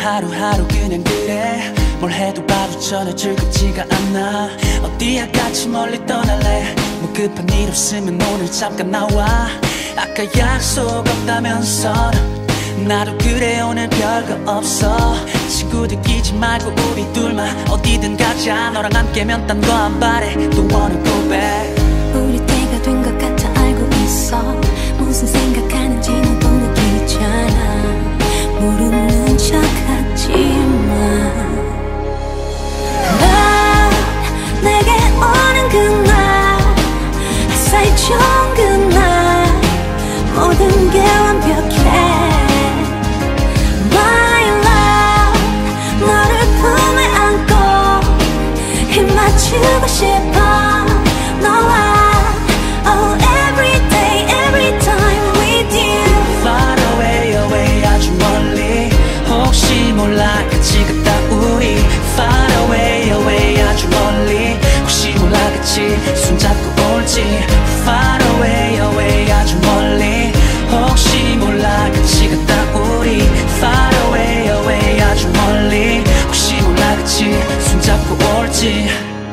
하루하루 그냥 그래. 뭘 해도 바로 전해 즐겁지가 않아. 어디야 같이 멀리 떠날래. 뭐 급한 일 없으면 오늘 잠깐 나와. 아까 약속 없다면서 나도 그래 오늘 별거 없어. 친구들 끼지 말고 우리 둘만 어디든 가자. 너랑 함께면 딴 거 안 바래. Don't wanna go back. 우리 때가 된 것 같아 알고 있어. 무슨 생각하는지 너도 느끼잖아. 모르는 척하지만 넌 내게 오는 그날 햇살 좋은 그날 모든 게 완벽해. My love 너를 품에 안고 힘 맞추고 싶어. 너와 Oh every day every time with you. Far away away 아주 멀리. 혹시 몰라 같이 갔다 우리. Far away away 아주 멀리. 혹시 몰라 같이 손잡고 올지. Far away away 아주 멀리. 혹시 몰라 같이 갔다 우리. Far away away 아주 멀리. 혹시 몰라 같이 손잡고 올지.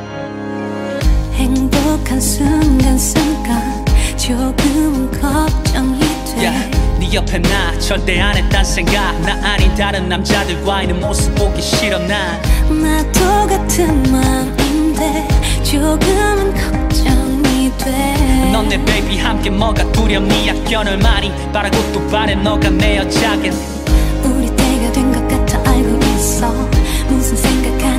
행복한 순간순간 조금은 걱정이 돼. yeah, 네 옆에 나 절대 안 했단 생각. 나 아닌 다른 남자들과 있는 모습 보기 싫어 난. 나도 같은 마음인데 조금은 걱정이 돼. 넌 내 베이비 함께 뭐가 두렵니. 약견을 많이 바라고 또 바래. 너가 내 여자긴. 우리 때가 된 것 같아 알고 있어. 무슨 생각하는지